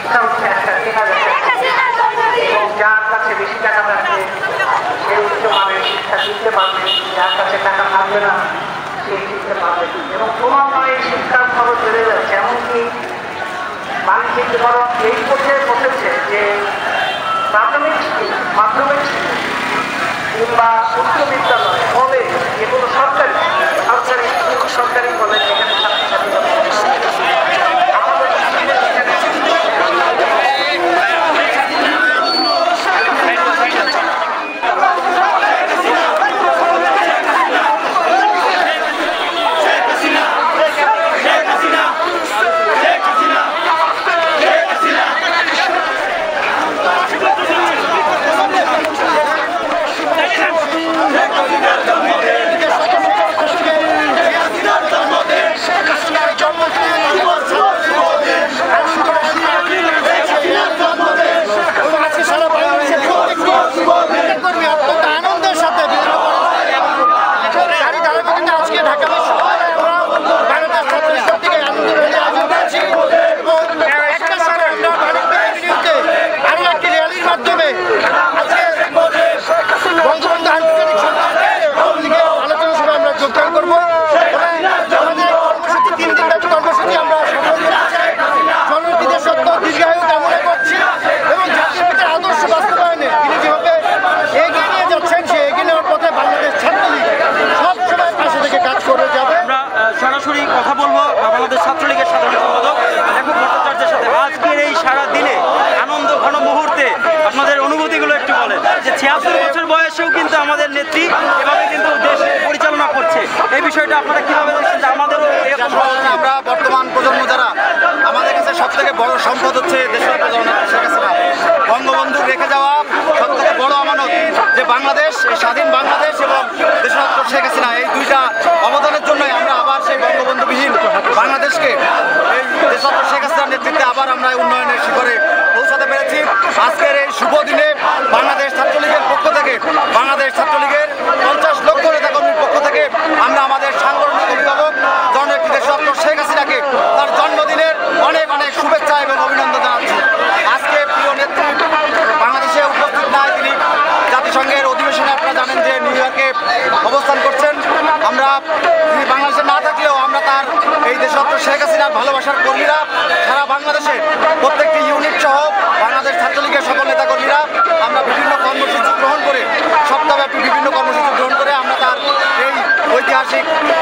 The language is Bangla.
শিক্ষা হচ্ছে একটা কেনা বেচা এবং যার কাছে বেশি টাকা থাকবে সে উচ্চমানের শিক্ষা দিতে পারবে, যার কাছে টাকা থাকবে না সে শিখতে পারবে। এবং ক্রমান্বয়ে শিক্ষার খরচ বেড়ে যাচ্ছে, এমনকি বাণিজ্যিকরণ এই পর্যায়ে পৌঁছেছে যে প্রাথমিক স্কুল, মাধ্যমিক স্কুল কিংবা উচ্চ বিদ্যালয়, কলেজ, এগুলো সরকারি সরকারি কলেজ, এখানে ছাত্রছাত্রীরা কথা বলবো বাংলাদেশ ছাত্রলীগের সাধারণ সম্পাদক লেখক ভট্টাচার্যের সাথে। আজকের এই সারা দিনে আনন্দ ঘন মুহূর্তে আপনাদের অনুভূতিগুলো একটু বলেন। যে ৭৬ বছর বয়সেও কিন্তু আমাদের নেত্রী এভাবে কিন্তু দেশ পরিচালনা করছে, এই বিষয়টা আপনারা কিভাবে দেখছেন? যে আমাদের আমরা বর্তমান প্রজন্ম যারা, আমাদের কাছে সব থেকে বড় সম্পদ হচ্ছে দেশের বঙ্গবন্ধু রেখে যাওয়া সব থেকে বড় আমানত যে বাংলাদেশ, স্বাধীন বাংলাদেশ এবং দেশরত্ন শেখ হাসিনা, এই দুইটা অবদানের জন্যই আমরা আবার সেই বঙ্গবন্ধুবিহীন বাংলাদেশকে এই দেশরত্ন শেখ হাসিনার নেতৃত্বে আবার আমরা উন্নয়নের শিখরে পৌঁছাতে পেরেছি। আজকের এই শুভ দিনে বাংলাদেশ ছাত্রলীগের পক্ষ থেকে, বাংলাদেশ ছাত্রলীগের ৫০ লক্ষ নেতাকর্মীর পক্ষ থেকে আমরা আমাদের সাংগঠনিক অভিভাবক জননেত্রী দেশরত্ন শেখ হাসিনাকে তার জন্মদিনের অনেক অনেক শুভেচ্ছা এবং অভিনন্দন জানাচ্ছি। আজকে প্রিয় নেত্রী বাংলাদেশে উপস্থিত নাই, তিনি জাতিসংঘের অধিবেশনে আপনারা জানেন যে নিউ ইয়র্কে অবস্থান করছেন। আমরা তিনি বাংলাদেশে না থাকলেও আমরা তার এই দেশরত্ন শেখ হাসিনার ভালোবাসার কর্মীরা সারা বাংলাদেশে প্রত্যেকটি ইউনিট সহ বাংলাদেশ ছাত্রলীগের সকল নেতাকর্মীরা আমরা বিভিন্ন কর্মসূচি গ্রহণ করে, সপ্তাহব্যাপী বিভিন্ন কর্মসূচি গ্রহণ করে আমরা তার এই ঐতিহাসিক